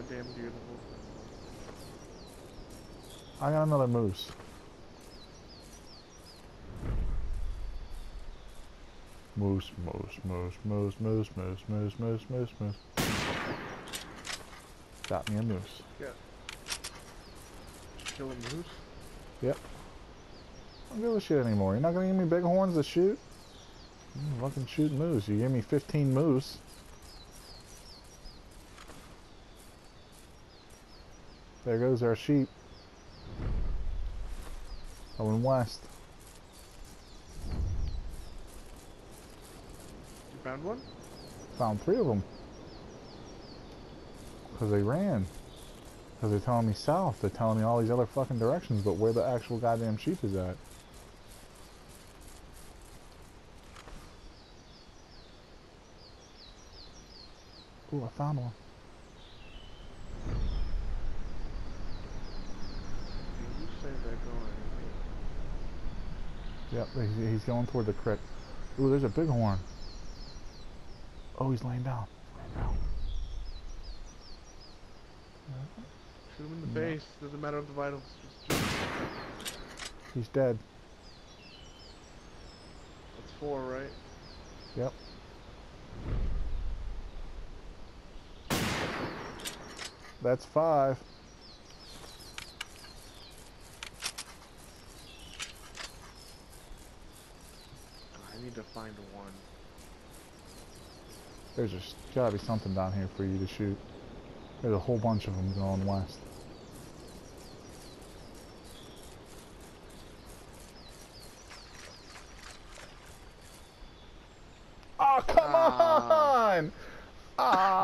goddamn beautiful. I got another moose. Moose, moose, moose, moose, moose, moose, moose, moose, moose, moose. Got me a moose. Yeah. Kill a moose? Yep. I don't give a shit anymore. You're not gonna give me big horns to shoot? Fucking shoot moose. You gave me 15 moose. There goes our sheep. Going west. You found one? Found 3 of them. Because they ran. Because they're telling me south. They're telling me all these other fucking directions, but where the actual goddamn sheep is at. Ooh, I found one. You say they're going. Yep, he's going toward the creek. Ooh, there's a bighorn. Oh, he's laying down. Laying down. Shoot him in the face. Doesn't matter what the vitals. Just shoot him. He's dead. That's 4, right? Yep. That's 5. I need to find one. There's just gotta be something down here for you to shoot. There's a whole bunch of them going west. Oh, come on! Ah!